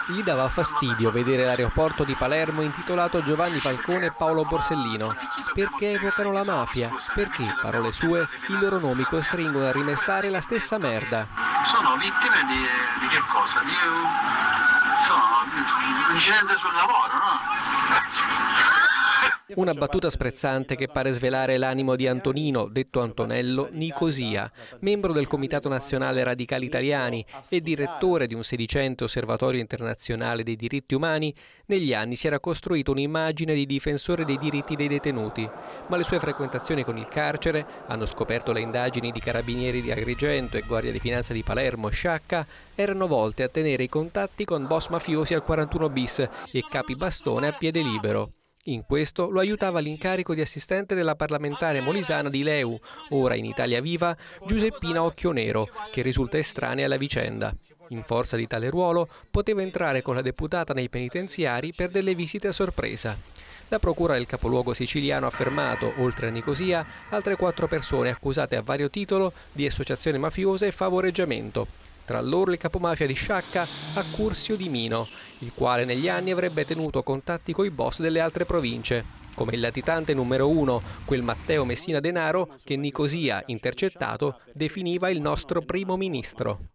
Gli dava fastidio vedere l'aeroporto di Palermo intitolato Giovanni Falcone e Paolo Borsellino, perché evocano la mafia, perché, parole sue, i loro nomi costringono a rimestare la stessa merda. Sono vittime di che cosa? Sono incidente sul lavoro, no? Una battuta sprezzante che pare svelare l'animo di Antonino, detto Antonello, Nicosia, membro del Comitato Nazionale Radicali Italiani e direttore di un sedicente osservatorio internazionale dei diritti umani. Negli anni si era costruito un'immagine di difensore dei diritti dei detenuti, ma le sue frequentazioni con il carcere, hanno scoperto le indagini di Carabinieri di Agrigento e Guardia di Finanza di Palermo, Sciacca, erano volte a tenere i contatti con boss mafiosi al 41 bis e capi bastone a piede libero. In questo lo aiutava l'incarico di assistente della parlamentare molisana di Leu, ora in Italia Viva, Giuseppina Occhionero, che risulta estranea alla vicenda. In forza di tale ruolo poteva entrare con la deputata nei penitenziari per delle visite a sorpresa. La procura del capoluogo siciliano ha fermato, oltre a Nicosia, altre 4 persone accusate a vario titolo di associazione mafiosa e favoreggiamento. Tra loro il capomafia di Sciacca, Accursio Di Mino, il quale negli anni avrebbe tenuto contatti coi boss delle altre province, come il latitante numero 1, quel Matteo Messina Denaro che Nicosia, intercettato, definiva il nostro primo ministro.